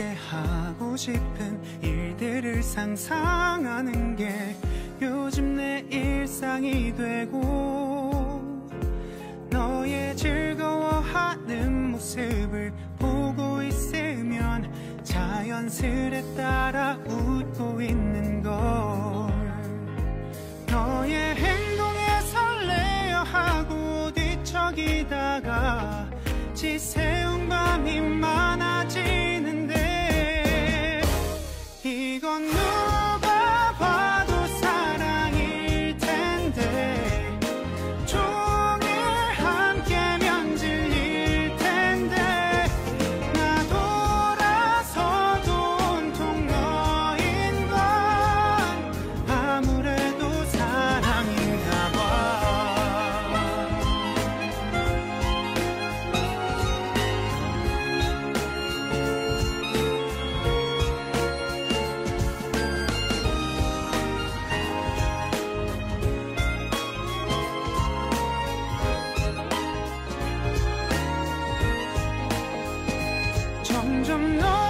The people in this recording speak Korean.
함께 하고 싶은 일들을 상상하는 게 요즘 내 일상이 되고, 너의 즐거워하는 모습을 보고 있으면 자연스레 따라 웃고 있는 걸. 너의 행동에 설레어 하고 뒤척이다가 지새운 밤이 많아지는데, 이건 누가 봐도 사랑일 텐데, 종일 함께면 질릴 텐데, 나 돌아서도 온통 너인 건 아무래도 사랑인가 봐. 점점 너